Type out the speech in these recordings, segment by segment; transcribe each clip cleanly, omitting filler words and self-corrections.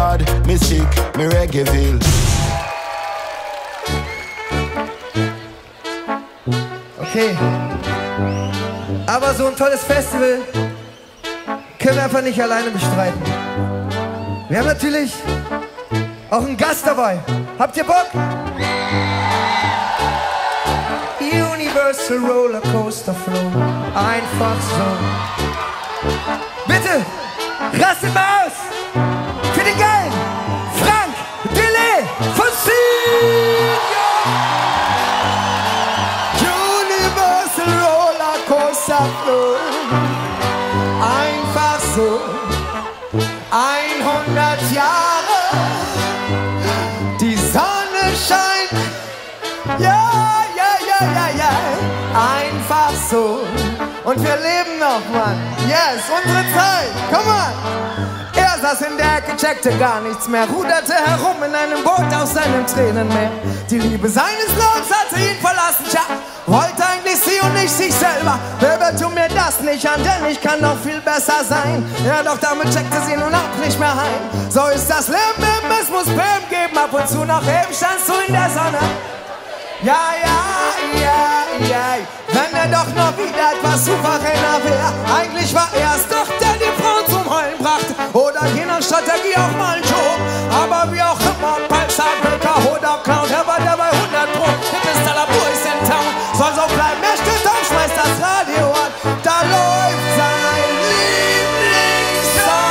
bad, me sick, me reggaeville. Okay. Aber so ein tolles Festival können wir einfach nicht alleine bestreiten. Wir haben natürlich auch einen Gast dabei. Habt ihr Bock? Universal Rollercoaster Flow. Einfach so. Bitte, rastet mal aus! Für den geilen Frank Delay von Universal Rollercoaster Flow. Einfach so. 100 Jahre. Die Sonne scheint. Ja. Einfach so. Und wir leben noch, Mann. Yes, unsere Zeit. Komm on. Er saß in der Ecke, checkte gar nichts mehr, ruderte herum in einem Boot aus seinem Tränenmeer. Die Liebe seines Lebens hatte ihn verlassen, tja, wollte eigentlich sie und nicht sich selber. Baby, tu mir das nicht an, denn ich kann noch viel besser sein. Ja, doch damit checkte sie nun auch nicht mehr heim. So ist das Leben, es muss Beben geben, ab und zu noch eben standst du in der Sonne. Ja, wenn er doch noch wieder etwas souveräner wäre. Eigentlich war er es doch, der die Frauen zum Heulen brachte. Oder je nach Strategie auch mal ein Job. Aber wie auch immer, Palzer, Böcker oder Clown, er war dabei 100 Pro. Hippester Labor ist in Town. Soll so bleiben, er steht auf, schmeißt das Radio an. Da läuft sein Lieblingssong.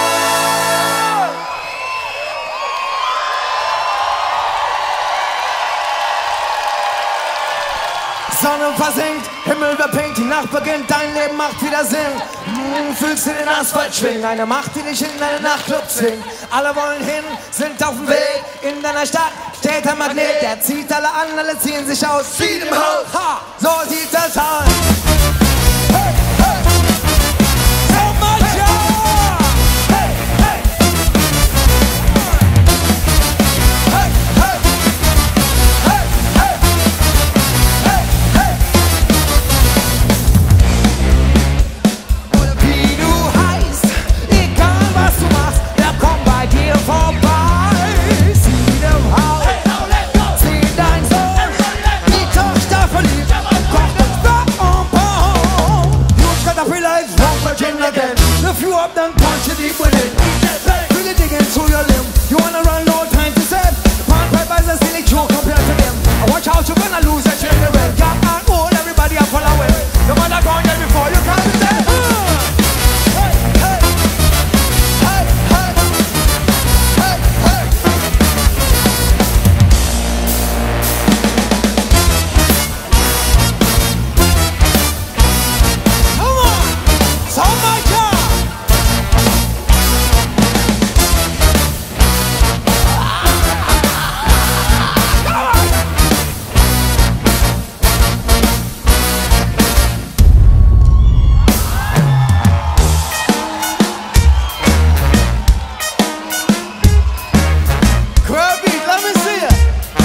Sonne versinkt, Himmel wird pink, die Nacht beginnt, dein Leben macht wieder Sinn. Fühlst du den Asphalt schwingen, eine Macht, die dich in deinen Nachtclub zwingt. Alle wollen hin, sind auf dem Weg, in deiner Stadt steht ein Magnet, der zieht alle an, alle ziehen sich aus. Feed im Haus, ha, so sieht das aus. Hey, hey, so much, ja! Hey, hey, hey, hey, hey, hey, hey, hey. Oder wie du heißt, egal was du machst, der kommt bei dir vorbei. Sieh im Haus, sieh dein Sohn, die Tochter verliebt, kocht das Bonbon. You got a feel like wrong virgin again. If you up, then punch it deep within. Really dig into your limb. You wanna run, no time to save. Pond pipe is a silly joke compared to them. Watch out, you're gonna lose that shit in the red. Young and old, everybody are following. The mother gone there before you come to say. Hey, hey, hey, hey, hey, hey. Come on, so my God. Kirby, let me see it.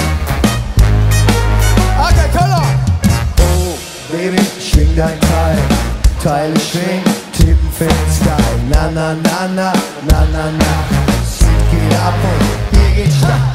Okay, come on. Oh, Baby, schwing dein Teil, Teile schwing, Typen finden's geil. Na, na, na, na, na, na, na. Sieg geht ab und hier geht's steil.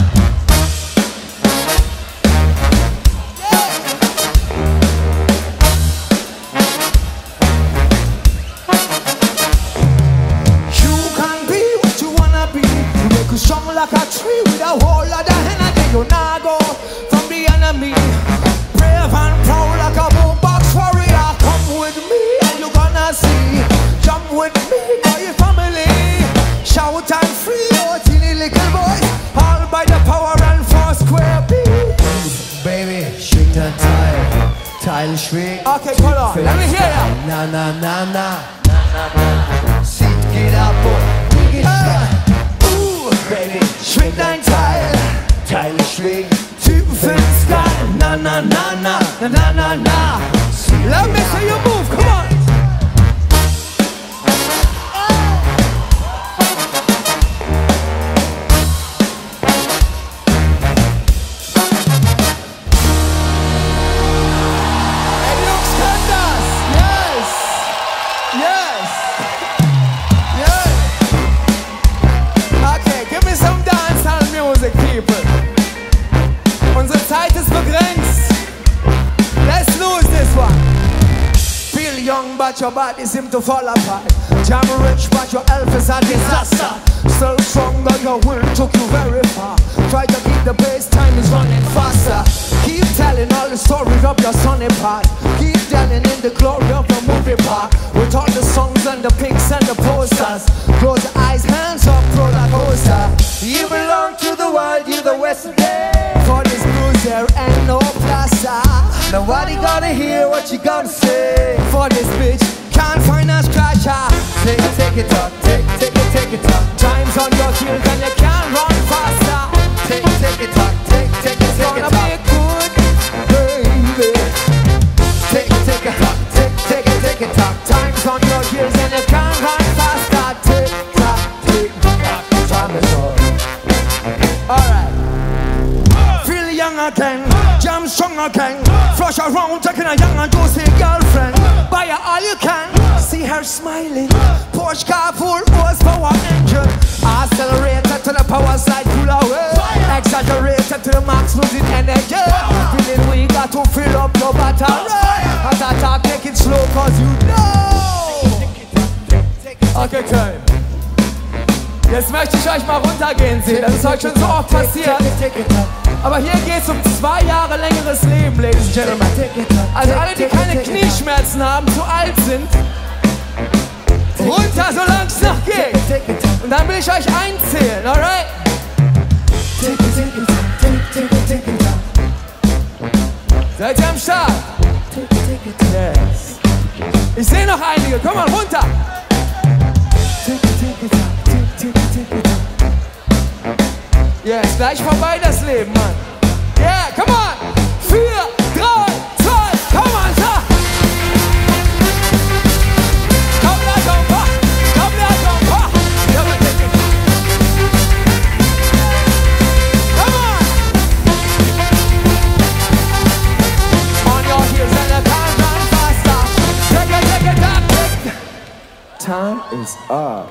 You can be what you wanna be. You make you strong like a tree with a whole lot of energy. You nah go from the enemy. Brave and proud like a boombox warrior. Come with me and you gonna see. Jump with me for your family. Shout and free your teeny little voice. All by the power and four square beat. Baby, schwing dein Teil, Teile schwing. Okay, hold on. Let me hear ya. Na, na, na, na, na, na, na. Sieg geht ab und hier geht's steil. Baby, Schwing dein Teil. Teile schwing. Typen finden's geil. Na na na na na na na na. Let me see you move, come on. Hey, Jungs, kann das? Yes, yes, yes. Okay, give me but your body seem to fall apart. Jam rich, but your health is a disaster. Still strong, but your will took you very far. Try to keep the pace, time is running faster. Keep telling all the stories of your sunny part. Keep telling in the glory of your movie park. With all the songs and the pics and the posters. Close your eyes, hands up, roller coaster. You belong to the world, you the West today. For this blues there ain't no plaza. Nobody gonna hear what you gonna say. For this bitch, can't find a scratcher. Take it up, take it up. Time's on your heels and you can't run faster. Take it up, take it up. It's gonna be good, baby. Take it up, take it up. Time's on your heels and you can't run faster. Tick tock, time is on. Alright. Feel young again, jam strong again. Flush around, taking a young and juicy girlfriend. Buy her all you can, see her smiling. Porsche car full horsepower engine. Accelerated to the power side, pull away. Exaggerated to the max, losing energy. Feeling we got to fill up your battery. Heart attack, take it slow cause you know. Okay, time. Jetzt möchte ich euch mal runtergehen sehen. Das ist heute schon so oft passiert. Aber hier geht's um 2 Jahre längeres Leben, Ladies and Gentlemen. Also alle, die keine Knieschmerzen haben, zu alt sind, runter, solange es noch geht. Und dann will ich euch einzählen, alright? Seid ihr am Start? Yes. Ich sehe noch einige, komm mal runter. Yes, gleich vorbei das Leben, Mann. Yeah, come on. 4, 3, 2, come on, sir. Komm da, komm da. Komm da, komm da. Come on. On your heels and the time run faster. Take it up. Time is up.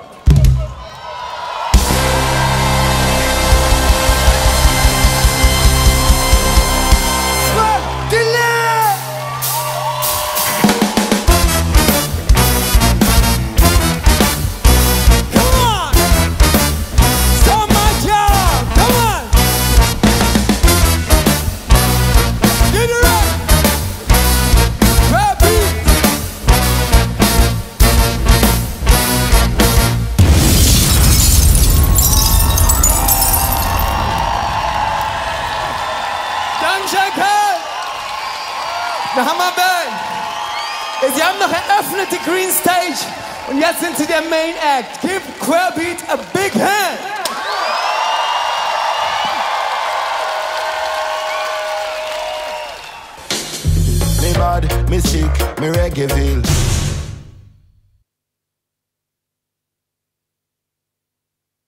Der Hammerband. Sie haben noch eröffnet die Green Stage und jetzt sind sie der Main Act. Give Querbeat a big hand. Me mad, me sick, me reggae-ville.